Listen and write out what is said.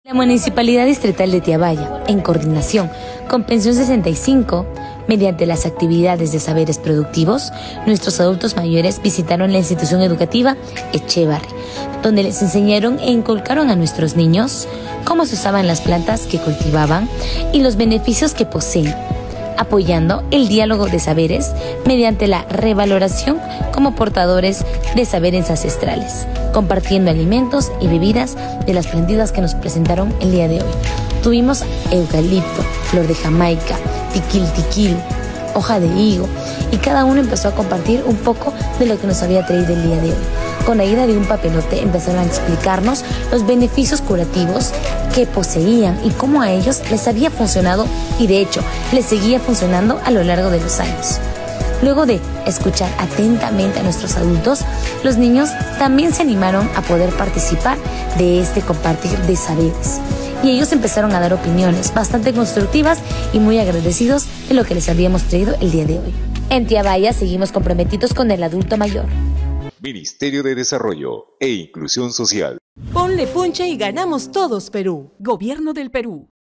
La Municipalidad Distrital de Tiabaya, en coordinación con Pensión 65, mediante las actividades de saberes productivos, nuestros adultos mayores visitaron la institución educativa Echevarri, donde les enseñaron e inculcaron a nuestros niños cómo se usaban las plantas que cultivaban y los beneficios que poseen, apoyando el diálogo de saberes mediante la revaloración como portadores de saberes ancestrales, compartiendo alimentos y bebidas de las plantitas que nos presentaron el día de hoy. Tuvimos eucalipto, flor de Jamaica, tiquil, hoja de higo, y cada uno empezó a compartir un poco de lo que nos había traído el día de hoy. Con la ayuda de un papelote empezaron a explicarnos los beneficios curativos que poseían y cómo a ellos les había funcionado, y de hecho les seguía funcionando a lo largo de los años. Luego de escuchar atentamente a nuestros adultos, los niños también se animaron a poder participar de este compartir de saberes. Y ellos empezaron a dar opiniones bastante constructivas y muy agradecidos de lo que les habíamos traído el día de hoy. En Tiabaya seguimos comprometidos con el adulto mayor. Ministerio de Desarrollo e Inclusión Social. Ponle punche y ganamos todos, Perú. Gobierno del Perú.